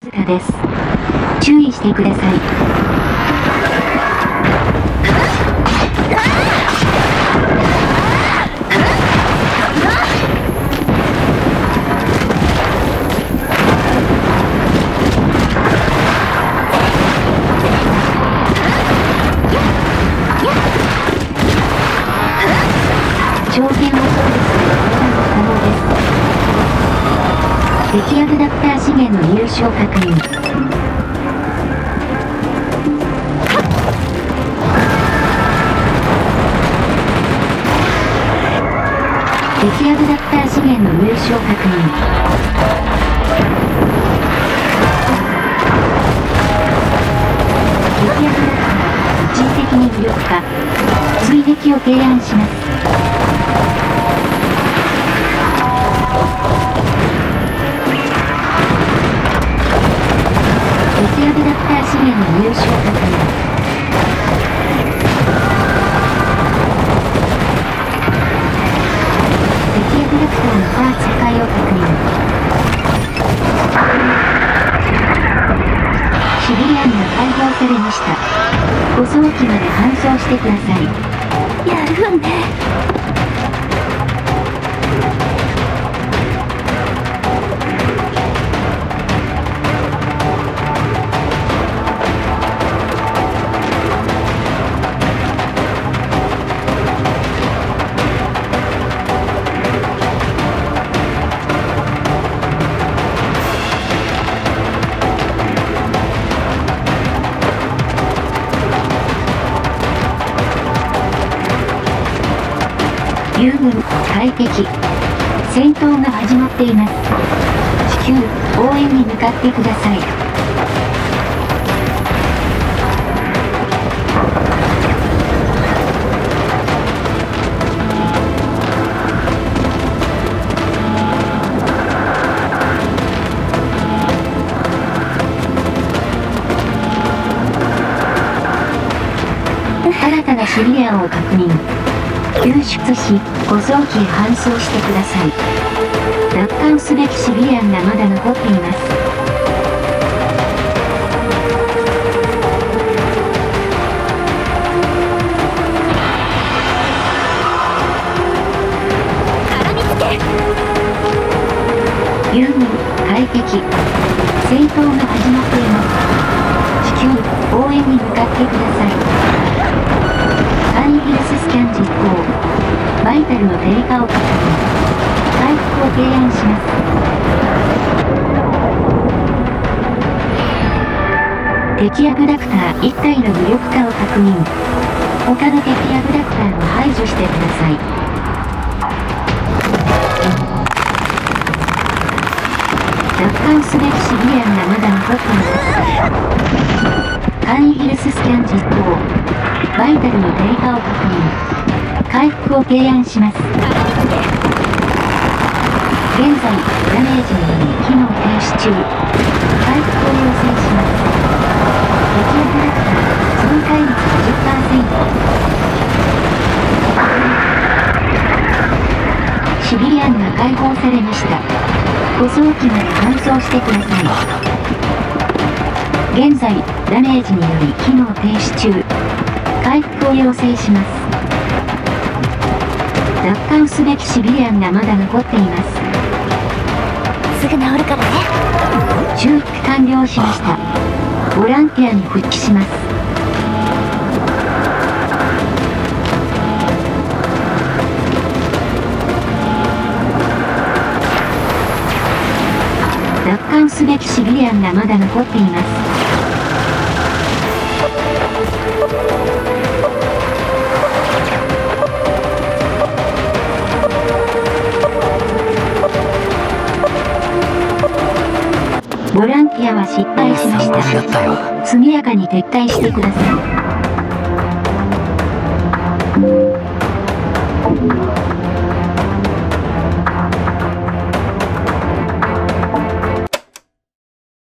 です。注意してください。条件はそうですが、可能です。敵アブダクター資源の入手を確認。敵アブダクター資源の入手を確認。敵アブダクター一時的に無力化。追撃を提案します。敵アブダクター資源の入手を確認。敵アブダクターのパーツ破壊を確認。シビリアンが解放されました。護送機まで搬送してください。やるわね。友軍快敵。戦闘が始まっています。地球応援に向かってください。新たなシビリアンを確認。救出し、護送機へ搬送してください。奪還すべきシビリアンがまだ残っています。絡みつけ。友軍快敵。戦闘が始まっています。地球応援に向かってください。簡易ヘルススキャン実行。バイタルの低下を確認。回復を提案します。敵アブダクター1体の無力化を確認。他の敵アブダクターを排除してください。奪還すべきシビリアンがまだ残っています。簡易ヘルススキャン実行。バイタルの低下を確認。回復を提案します。現在、ダメージにより機能停止中。回復を要請します。敵アブダクター、損壊率 50%。シビリアンが解放されました。護送機まで搬送してください。現在、ダメージにより機能停止中。回復を要請します。奪還すべきシビリアンがまだ残っています。すぐ治るからね。修復完了しました。ボランティアに復帰します。奪還すべきシビリアンがまだ残っています。ボランティアは失敗しました。速やかに撤退してください。